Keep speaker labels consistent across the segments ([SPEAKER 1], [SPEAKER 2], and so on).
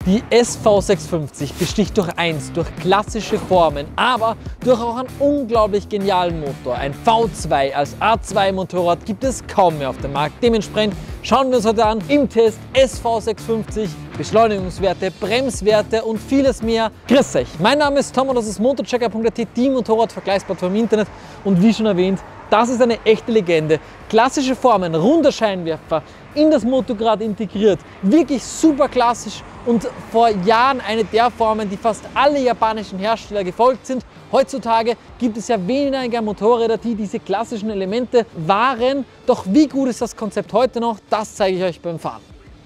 [SPEAKER 1] Die SV650 besticht durch klassische Formen, aber durch auch einen unglaublich genialen Motor. Ein V2 als A2-Motorrad gibt es kaum mehr auf dem Markt. Dementsprechend schauen wir uns heute an im Test SV650, Beschleunigungswerte, Bremswerte und vieles mehr. Grüß euch, mein Name ist Tom und das ist motorchecker.at, die Motorradvergleichsplattform im Internet, und wie schon erwähnt, das ist eine echte Legende. Klassische Formen, runder Scheinwerfer, in das Motorrad integriert, wirklich super klassisch und vor Jahren eine der Formen, die fast alle japanischen Hersteller gefolgt sind. Heutzutage gibt es ja weniger Motorräder, die diese klassischen Elemente wahren. Doch wie gut ist das Konzept heute noch, das zeige ich euch beim Fahren.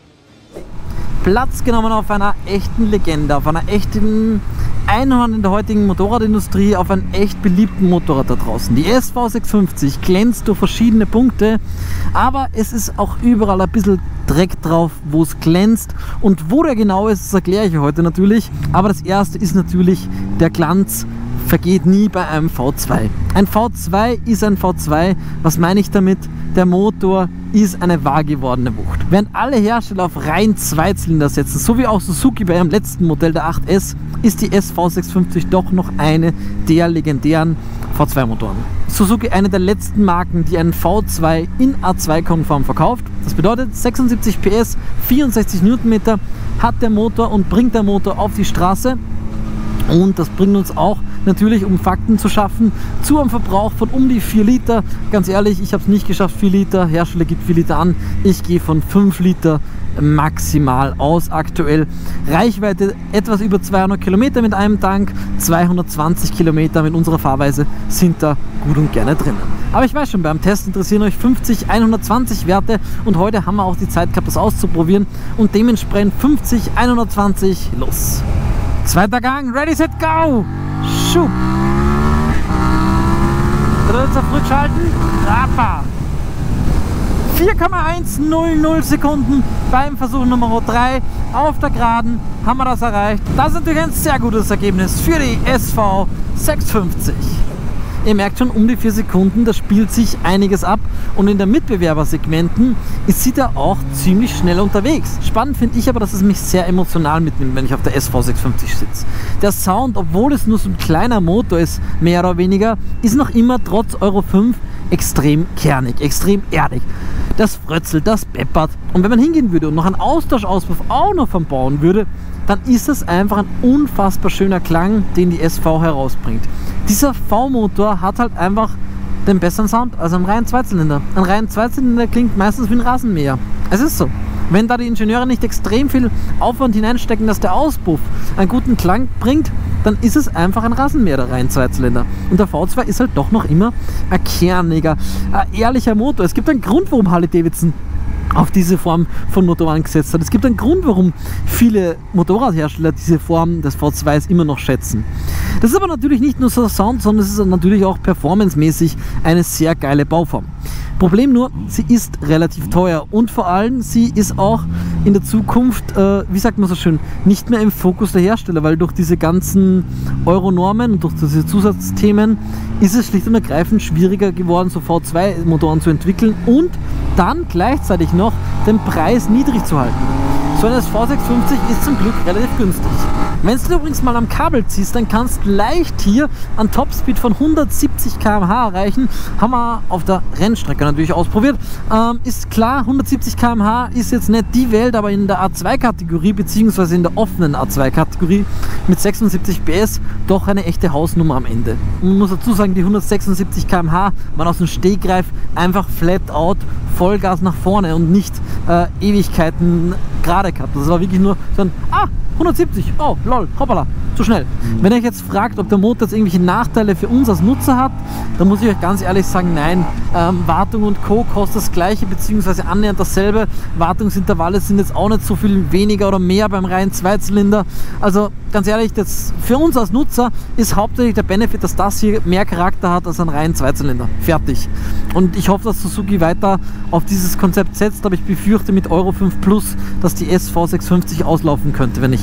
[SPEAKER 1] Platz genommen auf einer echten Legende, auf einer echten Einhorn in der heutigen Motorradindustrie, auf einem echt beliebten Motorrad da draußen. Die SV650 glänzt durch verschiedene Punkte, aber es ist auch überall ein bisschen Dreck drauf, wo es glänzt, und wo der genau ist, das erkläre ich heute natürlich. Aber das erste ist natürlich, der Glanz vergeht nie bei einem V2. Ein V2 ist ein V2. Was meine ich damit? Der Motor ist eine wahr gewordene Wucht. Während alle Hersteller auf rein Zweizylinder setzen, so wie auch Suzuki bei ihrem letzten Modell der 8S, ist die SV650 doch noch eine der legendären V2-Motoren. Suzuki eine der letzten Marken, die einen V2 in A2-Konform verkauft. Das bedeutet 76 PS, 64 Newtonmeter hat der Motor und bringt der Motor auf die Straße. Und das bringt uns auch natürlich, um Fakten zu schaffen, zu einem Verbrauch von um die 4 Liter. Ganz ehrlich, ich habe es nicht geschafft, 4 Liter. Hersteller gibt 4 Liter an. Ich gehe von 5 Liter maximal aus aktuell. Reichweite etwas über 200 Kilometer mit einem Tank. 220 Kilometer mit unserer Fahrweise sind da gut und gerne drinnen. Aber ich weiß schon, beim Test interessieren euch 50, 120 Werte, und heute haben wir auch die Zeit gehabt, das auszuprobieren, und dementsprechend 50, 120, los! Zweiter Gang, ready, set, go! Schub! Dritter Fritz schalten, Rappa! 4,100 Sekunden beim Versuch Nummer 3 auf der Geraden haben wir das erreicht. Das ist natürlich ein sehr gutes Ergebnis für die SV650. Ihr merkt schon, um die 4 Sekunden, da spielt sich einiges ab, und in den Mitbewerbersegmenten ist sie da auch ziemlich schnell unterwegs. Spannend finde ich aber, dass es mich sehr emotional mitnimmt, wenn ich auf der SV650 sitze. Der Sound, obwohl es nur so ein kleiner Motor ist, mehr oder weniger, ist noch immer trotz Euro 5 extrem kernig, extrem erdig. Das frötzelt, das peppert, und wenn man hingehen würde und noch einen Austauschauspuff auch noch verbauen würde, dann ist das einfach ein unfassbar schöner Klang, den die SV herausbringt. Dieser V-Motor hat halt einfach den besseren Sound als ein reinen Zweizylinder. Ein reinen Zweizylinder klingt meistens wie ein Rasenmäher. Es ist so. Wenn da die Ingenieure nicht extrem viel Aufwand hineinstecken, dass der Auspuff einen guten Klang bringt, dann ist es einfach ein Rasenmäher, der rein Zweizylinder. Und der V2 ist halt doch noch immer ein kerniger, ein ehrlicher Motor. Es gibt einen Grund, warum Harley-Davidson auf diese Form von Motorrad gesetzt hat. Es gibt einen Grund, warum viele Motorradhersteller diese Form des V2s immer noch schätzen. Das ist aber natürlich nicht nur so Sound, sondern es ist natürlich auch performancemäßig eine sehr geile Bauform. Problem nur, sie ist relativ teuer, und vor allem, sie ist auch in der Zukunft, wie sagt man so schön, nicht mehr im Fokus der Hersteller, weil durch diese ganzen Euronormen und durch diese Zusatzthemen ist es schlicht und ergreifend schwieriger geworden, so V2-Motoren zu entwickeln und dann gleichzeitig noch den Preis niedrig zu halten. So ein SV650 ist zum Glück relativ günstig. Wenn du übrigens mal am Kabel ziehst, dann kannst du leicht hier einen Topspeed von 170 km/h erreichen. Haben wir auf der Rennstrecke natürlich ausprobiert. Ist klar, 170 km/h ist jetzt nicht die Welt, aber in der A2-Kategorie bzw. in der offenen A2-Kategorie mit 76 PS doch eine echte Hausnummer am Ende. Und man muss dazu sagen, die 176 km/h waren aus dem Stegreif einfach flat out, Vollgas nach vorne und nicht Ewigkeiten gerade gehabt. Das war wirklich nur so ein 170, oh lol, hoppala, zu schnell. Wenn ihr euch jetzt fragt, ob der Motor jetzt irgendwelche Nachteile für uns als Nutzer hat, dann muss ich euch ganz ehrlich sagen, nein. Wartung und Co. kostet das gleiche bzw. annähernd dasselbe. Wartungsintervalle sind jetzt auch nicht so viel weniger oder mehr beim reinen Zweizylinder. Also ganz ehrlich, das für uns als Nutzer ist hauptsächlich der Benefit, dass das hier mehr Charakter hat als ein reinen Zweizylinder. Fertig. Und ich hoffe, dass Suzuki weiter auf dieses Konzept setzt, aber ich befürchte mit Euro 5 Plus, dass die SV650 auslaufen könnte, wenn ich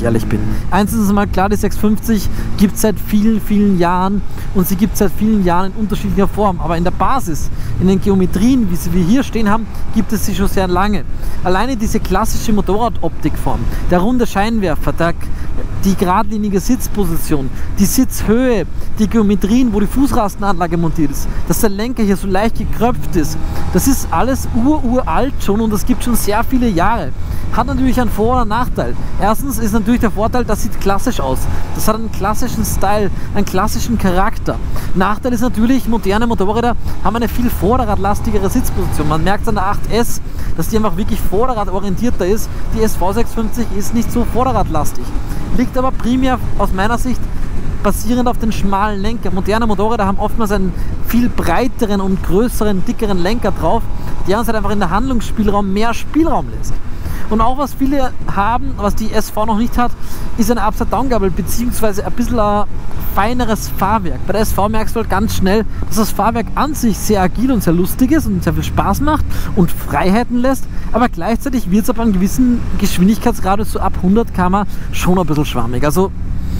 [SPEAKER 1] ehrlich bin. Eins ist mal klar, die 650 gibt es seit vielen, vielen Jahren und sie gibt es seit vielen Jahren in unterschiedlicher Form. Aber in der Basis, in den Geometrien, wie sie wir hier stehen haben, gibt es sie schon sehr lange. Alleine diese klassische Motorradoptikform, der runde Scheinwerfer, die geradlinige Sitzposition, die Sitzhöhe, die Geometrien, wo die Fußrastenanlage montiert ist, dass der Lenker hier so leicht gekröpft ist, das ist alles uralt schon und das gibt schon sehr viele Jahre. Hat natürlich einen Vor- und Nachteil. Erstens ist natürlich der Vorteil, das sieht klassisch aus. Das hat einen klassischen Style, einen klassischen Charakter. Nachteil ist natürlich, moderne Motorräder haben eine viel vorderradlastigere Sitzposition. Man merkt an der 8S, dass die einfach wirklich vorderradorientierter ist. Die SV650 ist nicht so vorderradlastig. Liegt aber primär aus meiner Sicht basierend auf den schmalen Lenker. Moderne Motorräder haben oftmals einen viel breiteren und größeren, dickeren Lenker drauf, der uns halt einfach in der Handlungsspielraum mehr Spielraum lässt. Und auch was viele haben, was die SV noch nicht hat, ist eine Upside-Down-Gabel bzw. ein bisschen ein feineres Fahrwerk. Bei der SV merkst du halt ganz schnell, dass das Fahrwerk an sich sehr agil und sehr lustig ist und sehr viel Spaß macht und Freiheiten lässt, aber gleichzeitig wird es ab einem gewissen Geschwindigkeitsradius, so ab 100 km/h, schon ein bisschen schwammig. Also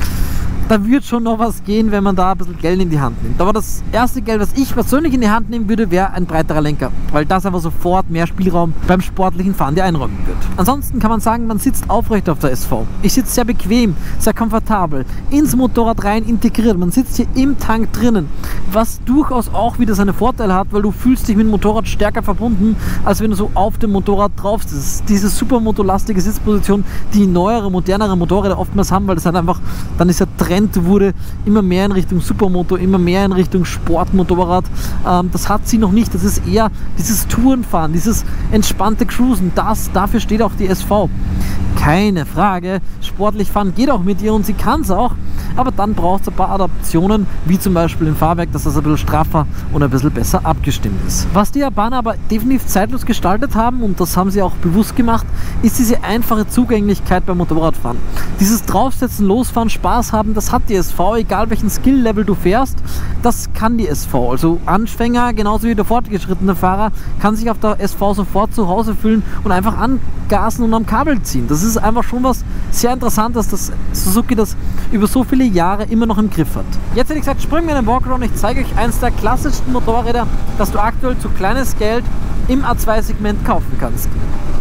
[SPEAKER 1] da wird schon noch was gehen, wenn man da ein bisschen Geld in die Hand nimmt. Aber das erste Geld, was ich persönlich in die Hand nehmen würde, wäre ein breiterer Lenker, weil das einfach sofort mehr Spielraum beim sportlichen Fahren dir einräumen wird. Ansonsten kann man sagen, man sitzt aufrecht auf der SV. Ich sitze sehr bequem, sehr komfortabel, ins Motorrad rein integriert. Man sitzt hier im Tank drinnen, was durchaus auch wieder seine Vorteile hat, weil du fühlst dich mit dem Motorrad stärker verbunden, als wenn du so auf dem Motorrad drauf sitzt. Diese super motolastige Sitzposition, die neuere, modernere Motorräder oftmals haben, weil das halt einfach, dann ist der Trend wurde immer mehr in Richtung Supermoto, immer mehr in Richtung Sportmotorrad. Das hat sie noch nicht. Das ist eher dieses Tourenfahren, dieses entspannte Cruisen. Dafür steht auch die SV. Keine Frage, sportlich fahren geht auch mit ihr und sie kann es auch, aber dann braucht es ein paar Adaptionen, wie zum Beispiel im Fahrwerk, dass das ein bisschen straffer und ein bisschen besser abgestimmt ist. Was die Japaner aber definitiv zeitlos gestaltet haben, und das haben sie auch bewusst gemacht, ist diese einfache Zugänglichkeit beim Motorradfahren. Dieses Draufsetzen, Losfahren, Spaß haben, das hat die SV, egal welchen Skill-Level du fährst, das kann die SV. Also Anfänger, genauso wie der fortgeschrittene Fahrer, kann sich auf der SV sofort zu Hause fühlen und einfach angasen und am Kabel ziehen. Das ist einfach schon was sehr Interessantes, dass Suzuki das über so viele Jahre immer noch im Griff hat. Jetzt hätte ich gesagt, springen wir in den Walkaround. Ich zeige euch eines der klassischsten Motorräder, das du aktuell zu kleines Geld im A2-Segment kaufen kannst.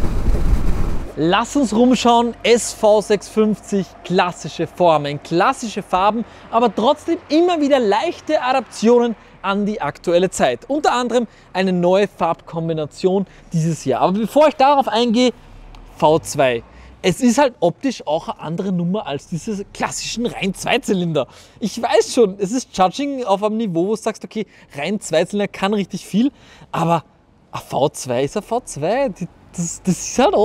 [SPEAKER 1] Lass uns rumschauen. SV650, klassische Formen, klassische Farben, aber trotzdem immer wieder leichte Adaptionen an die aktuelle Zeit. Unter anderem eine neue Farbkombination dieses Jahr. Aber bevor ich darauf eingehe, V2. Es ist halt optisch auch eine andere Nummer als diese klassischen rein Zweizylinder. Ich weiß schon, es ist Judging auf einem Niveau, wo du sagst, okay, rein Zweizylinder kann richtig viel, aber ein V2 ist ein V2. Das ist halt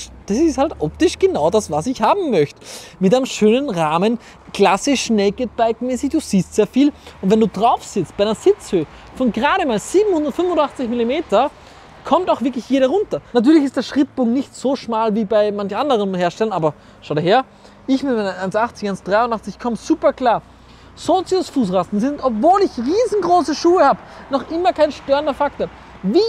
[SPEAKER 1] optisch genau das, was ich haben möchte. Mit einem schönen Rahmen, klassisch Naked Bike mäßig, du siehst sehr viel. Und wenn du drauf sitzt, bei einer Sitzhöhe von gerade mal 785 mm, kommt auch wirklich jeder runter. Natürlich ist der Schrittbogen nicht so schmal wie bei manchen anderen Herstellern, aber schau daher, ich mit meiner 1,80, 1,83 komme super klar. Sozius Fußrasten sind, obwohl ich riesengroße Schuhe habe, noch immer kein störender Faktor. Wie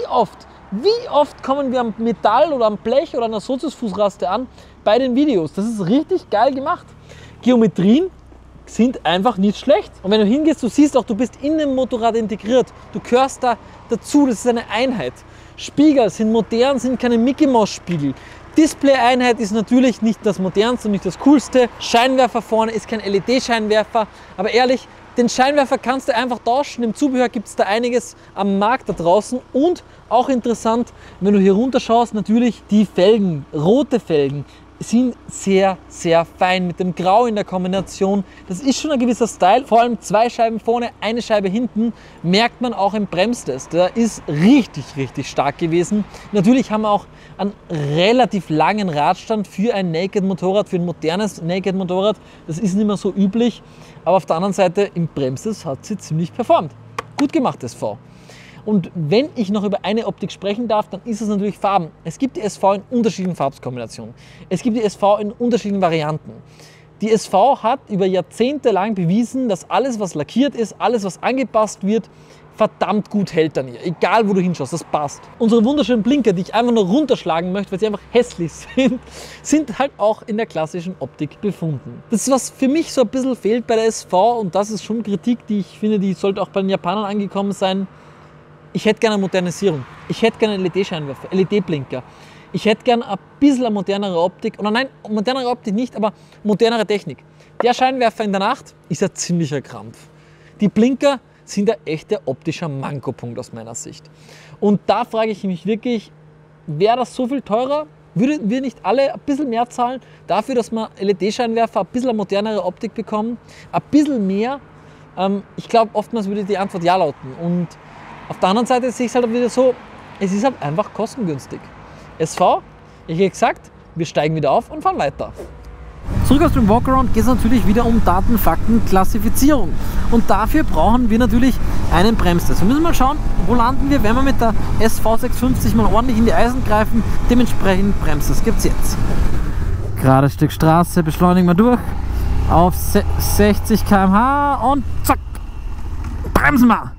[SPEAKER 1] oft kommen wir am Metall oder am Blech oder an der Sozius Fußraste an bei den Videos? Das ist richtig geil gemacht. Geometrien sind einfach nicht schlecht. Und wenn du hingehst, du siehst auch, du bist in dem Motorrad integriert. Du gehörst da dazu, das ist eine Einheit. Spiegel sind modern, sind keine Mickey-Maus-Spiegel. Display-Einheit ist natürlich nicht das modernste und nicht das coolste. Scheinwerfer vorne ist kein LED-Scheinwerfer. Aber ehrlich, den Scheinwerfer kannst du einfach tauschen. Im Zubehör gibt es da einiges am Markt da draußen. Und auch interessant, wenn du hier runter schaust, natürlich die Felgen, rote Felgen, sind sehr, sehr fein mit dem Grau in der Kombination. Das ist schon ein gewisser Style. Vor allem 2 Scheiben vorne, eine Scheibe hinten, merkt man auch im Bremstest. Der ist richtig, richtig stark gewesen. Natürlich haben wir auch einen relativ langen Radstand für ein Naked-Motorrad, für ein modernes Naked-Motorrad. Das ist nicht mehr so üblich. Aber auf der anderen Seite, im Bremstest hat sie ziemlich performt. Gut gemacht, SV. Und wenn ich noch über eine Optik sprechen darf, dann ist es natürlich Farben. Es gibt die SV in unterschiedlichen Farbkombinationen. Es gibt die SV in unterschiedlichen Varianten. Die SV hat über Jahrzehnte lang bewiesen, dass alles, was lackiert ist, alles, was angepasst wird, verdammt gut hält an ihr. Egal, wo du hinschaust, das passt. Unsere wunderschönen Blinker, die ich einfach nur runterschlagen möchte, weil sie einfach hässlich sind, sind halt auch in der klassischen Optik befunden. Das ist, was für mich so ein bisschen fehlt bei der SV, und das ist schon Kritik, die ich finde, die sollte auch bei den Japanern angekommen sein. Ich hätte gerne eine Modernisierung. Ich hätte gerne LED-Scheinwerfer, LED-Blinker. Ich hätte gerne ein bisschen eine modernere Optik. Oder nein, modernere Optik nicht, aber modernere Technik. Der Scheinwerfer in der Nacht ist ein ziemlicher Krampf. Die Blinker sind ein echter optischer Mankopunkt aus meiner Sicht. Und da frage ich mich wirklich, wäre das so viel teurer? Würden wir nicht alle ein bisschen mehr zahlen dafür, dass wir LED-Scheinwerfer ein bisschen eine modernere Optik bekommen? Ein bisschen mehr? Ich glaube, oftmals würde die Antwort ja lauten. Und auf der anderen Seite sehe ich es halt wieder so, es ist halt einfach kostengünstig. SV, ich habe gesagt, wir steigen wieder auf und fahren weiter. Zurück aus dem Walkaround geht es natürlich wieder um Daten, Fakten, Klassifizierung. Und dafür brauchen wir natürlich einen Bremstest. Wir müssen mal schauen, wo landen wir, wenn wir mit der SV650 mal ordentlich in die Eisen greifen. Dementsprechend Bremstest gibt es jetzt. Gerades Stück Straße, beschleunigen wir durch auf 60 km/h und zack, bremsen wir.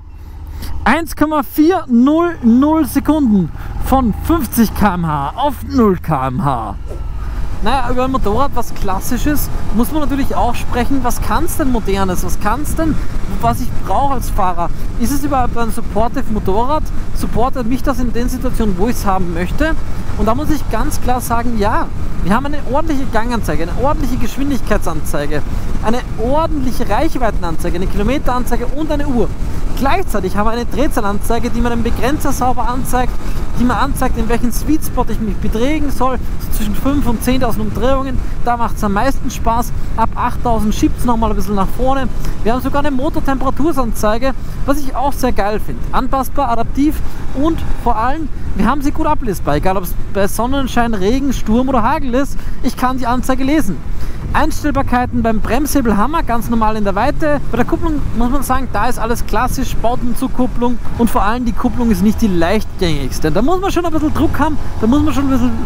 [SPEAKER 1] 1,400 Sekunden von 50 km/h auf 0 km/h. Naja, über ein Motorrad, was Klassisches, muss man natürlich auch sprechen. Was kann es denn Modernes? Was kann es denn, was ich brauche als Fahrer? Ist es überhaupt ein Supportive Motorrad? Supportet mich das in den Situationen, wo ich es haben möchte? Und da muss ich ganz klar sagen, ja, wir haben eine ordentliche Ganganzeige, eine ordentliche Geschwindigkeitsanzeige, eine ordentliche Reichweitenanzeige, eine Kilometeranzeige und eine Uhr. Gleichzeitig haben wir eine Drehzahlanzeige, die mir den Begrenzer sauber anzeigt, die mir anzeigt, in welchen Sweet Spot ich mich bewegen soll, so zwischen 5.000 und 10.000 Umdrehungen. Da macht es am meisten Spaß. Ab 8.000 schiebt es nochmal ein bisschen nach vorne. Wir haben sogar eine Motortemperaturanzeige, was ich auch sehr geil finde. Anpassbar, adaptiv und vor allem, wir haben sie gut ablesbar. Egal, ob es bei Sonnenschein, Regen, Sturm oder Hagel ist, ich kann die Anzeige lesen. Einstellbarkeiten beim Bremshebel haben wir ganz normal in der Weite. Bei der Kupplung muss man sagen, da ist alles klassisch, Bautenzugkupplung, und vor allem die Kupplung ist nicht die leichtgängigste. Da muss man schon ein bisschen Druck haben, da muss man schon ein bisschen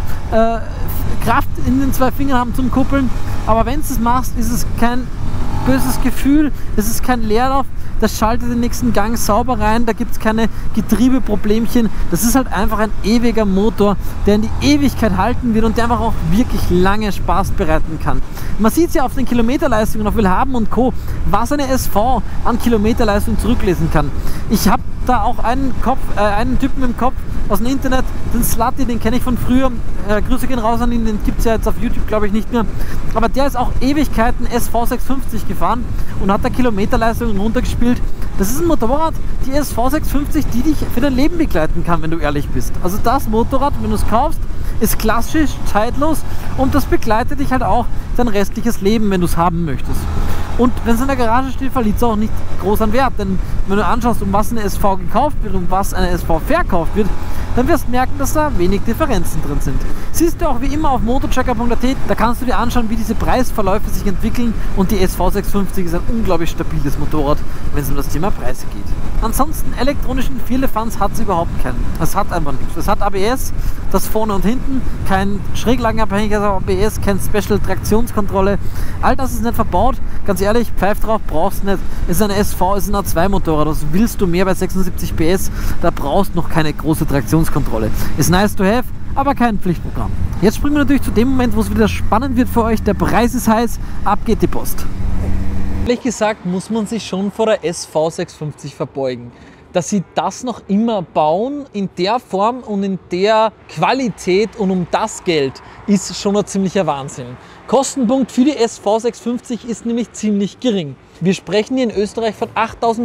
[SPEAKER 1] Kraft in den zwei Fingern haben zum Kuppeln. Aber wenn du es machst, ist es kein böses Gefühl, es ist kein Leerlauf. Das schaltet den nächsten Gang sauber rein, da gibt es keine Getriebeproblemchen. Das ist halt einfach ein ewiger Motor, der in die Ewigkeit halten wird und der einfach auch wirklich lange Spaß bereiten kann. Man sieht es ja auf den Kilometerleistungen auf Willhaben und Co., was eine SV an Kilometerleistung zurücklesen kann. Ich habe da auch einen Typen im Kopf aus dem Internet, den Slutty, den kenne ich von früher. Grüße gehen raus an ihn, den gibt es ja jetzt auf YouTube, glaube ich, nicht mehr. Aber der ist auch Ewigkeiten SV650 gefahren und hat da Kilometerleistungen runtergespielt. Das ist ein Motorrad, die SV650, die dich für dein Leben begleiten kann, wenn du ehrlich bist. Also das Motorrad, wenn du es kaufst, ist klassisch, zeitlos und das begleitet dich halt auch dein restliches Leben, wenn du es haben möchtest. Und wenn es in der Garage steht, verliert es auch nicht groß an Wert. Denn wenn du anschaust, um was eine SV gekauft wird und was eine SV verkauft wird, dann wirst du merken, dass da wenig Differenzen drin sind. Siehst du auch wie immer auf motorchecker.at, da kannst du dir anschauen, wie diese Preisverläufe sich entwickeln, und die SV650 ist ein unglaublich stabiles Motorrad, wenn es um das Thema Preise geht. Ansonsten elektronischen Vierlefanz hat es überhaupt keinen. Es hat einfach nichts. Es hat ABS, das vorne und hinten, kein schräglagenabhängiges ABS, kein Special Traktionskontrolle. All das ist nicht verbaut. Ganz ehrlich, pfeif drauf, brauchst du nicht. Es ist eine SV, es ist ein A2-Motorrad. Was willst du mehr bei 76 PS? Da brauchst du noch keine große Traktionskontrolle. Ist nice to have, aber kein Pflichtprogramm. Jetzt springen wir natürlich zu dem Moment, wo es wieder spannend wird für euch. Der Preis ist heiß, ab geht die Post. Ehrlich gesagt muss man sich schon vor der SV650 verbeugen. Dass sie das noch immer bauen, in der Form und in der Qualität und um das Geld, ist schon ein ziemlicher Wahnsinn. Kostenpunkt für die SV650 ist nämlich ziemlich gering. Wir sprechen hier in Österreich von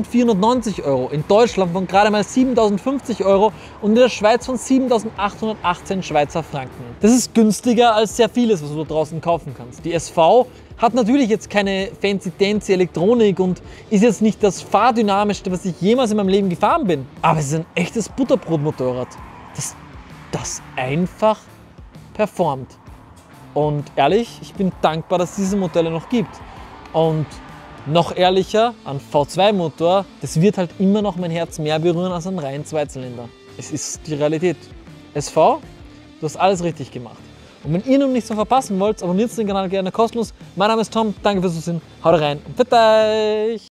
[SPEAKER 1] 8.490 €, in Deutschland von gerade mal 7.050 € und in der Schweiz von 7.818 Schweizer Franken. Das ist günstiger als sehr vieles, was du da draußen kaufen kannst. Die SV hat natürlich jetzt keine fancy-dancy Elektronik und ist jetzt nicht das fahrdynamischste, was ich jemals in meinem Leben gefahren bin. Aber es ist ein echtes Butterbrotmotorrad, das einfach performt. Und ehrlich, ich bin dankbar, dass es diese Modelle noch gibt. Und noch ehrlicher, ein V2-Motor, das wird halt immer noch mein Herz mehr berühren als ein reinen Zweizylinder. Es ist die Realität. SV, du hast alles richtig gemacht. Und wenn ihr nun nichts mehr verpassen wollt, abonniert den Kanal gerne kostenlos. Mein Name ist Tom, danke fürs Zusehen, haut rein und für euch!